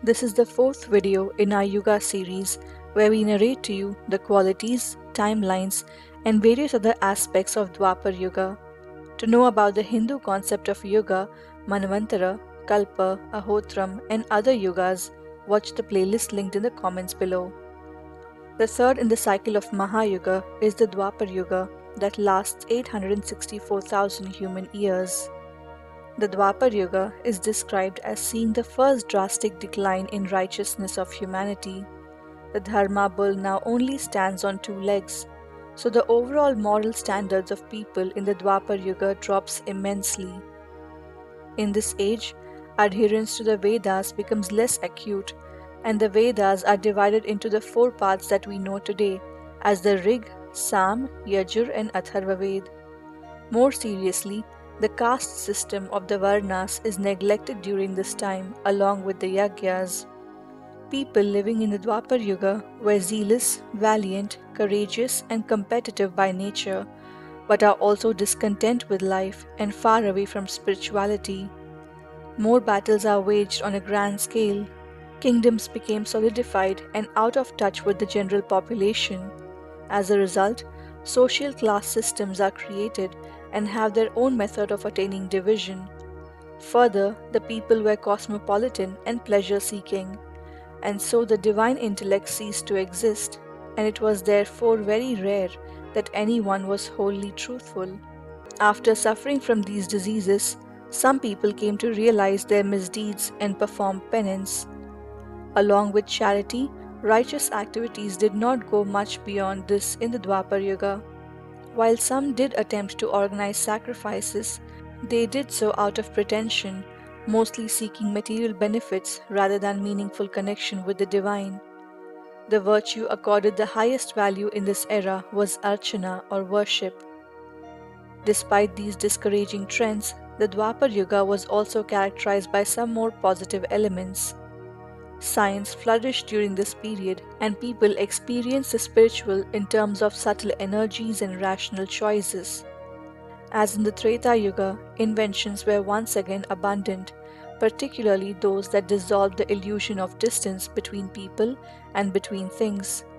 This is the fourth video in our Yuga series where we narrate to you the qualities, timelines, and various other aspects of Dwapar Yuga. To know about the Hindu concept of Yuga, Manvantara, Kalpa, Ahotram, and other Yugas, watch the playlist linked in the comments below. The third in the cycle of Mahayuga is the Dwapar Yuga that lasts 864,000 human years. The Dwapar Yuga is described as seeing the first drastic decline in righteousness of humanity. The Dharma bull now only stands on two legs, so the overall moral standards of people in the Dwapar Yuga drops immensely. In this age, adherence to the Vedas becomes less acute, and the Vedas are divided into the four parts that we know today as the Rig, Sam, Yajur, and Atharva Ved. More seriously, the caste system of the Varnas is neglected during this time along with the Yagyas. People living in the Dwapar Yuga were zealous, valiant, courageous, and competitive by nature, but are also discontent with life and far away from spirituality. More battles are waged on a grand scale. Kingdoms became solidified and out of touch with the general population. As a result, social class systems are created and have their own method of attaining division. Further, the people were cosmopolitan and pleasure-seeking, and so the divine intellect ceased to exist, and it was therefore very rare that anyone was wholly truthful. After suffering from these diseases, some people came to realize their misdeeds and perform penance. Along with charity, righteous activities did not go much beyond this in the Dwapar Yuga. While some did attempt to organize sacrifices, they did so out of pretension, mostly seeking material benefits rather than meaningful connection with the divine. The virtue accorded the highest value in this era was archana or worship. Despite these discouraging trends, the Dwapar Yuga was also characterized by some more positive elements. Science flourished during this period, and people experienced the spiritual in terms of subtle energies and rational choices. As in the Treta Yuga, inventions were once again abundant, particularly those that dissolved the illusion of distance between people and between things.